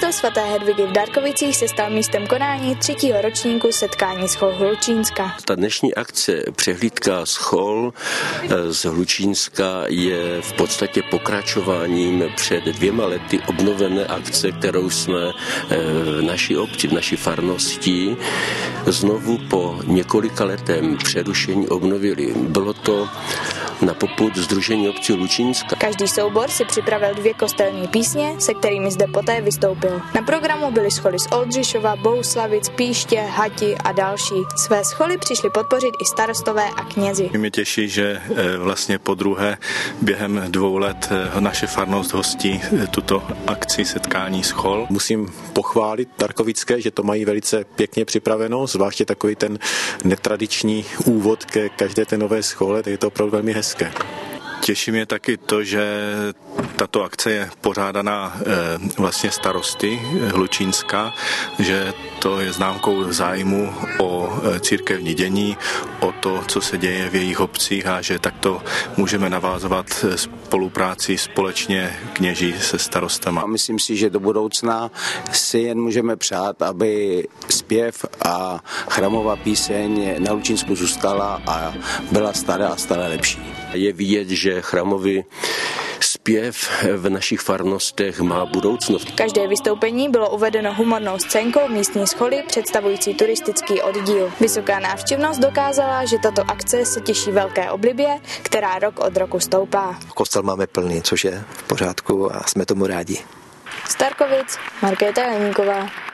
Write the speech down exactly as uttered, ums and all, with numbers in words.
Kostel svaté Hedvigy v Darkovicích se stal místem konání třetího ročníku setkání schol Hlučínska. Ta dnešní akce Přehlídka schol z Hlučínska je v podstatě pokračováním před dvěma lety obnovené akce, kterou jsme v naší obci, v naší farnosti znovu po několika letém přerušení obnovili. Bylo to na popud Sdružení obcí Hlučínska. Každý soubor si připravil dvě kostelní písně, se kterými zde poté vystoupil. Na programu byly scholy z Oldřišova, Bouslavic, Píště, Hati a další. Své scholy přišli podpořit i starostové a knězi. Mě těší, že vlastně po druhé během dvou let naše farnost hostí tuto akci setkání schol. Musím pochválit Darkovické, že to mají velice pěkně připraveno, zvláště takový ten netradiční úvod ke každé té nové schole, tak je to opravdu velmi hezké. Těší mě taky to, že tato akce je pořádaná vlastně starosty Hlučínska, že to je známkou zájmu o církevní dění, o to, co se děje v jejich obcích a že takto můžeme navázovat spolupráci společně kněží se starostama. A myslím si, že do budoucna si jen můžeme přát, aby zpěv a chramová píseň na Hlučínsku zůstala a byla stále a stále lepší. Je vidět, že chramový zpěv v našich farnostech má budoucnost. Každé vystoupení bylo uvedeno humornou scénkou místní scholy představující turistický oddíl. Vysoká návštěvnost dokázala, že tato akce se těší velké oblibě, která rok od roku stoupá. Kostel máme plný, což je v pořádku a jsme tomu rádi. Z Darkovic Markéta Leníková.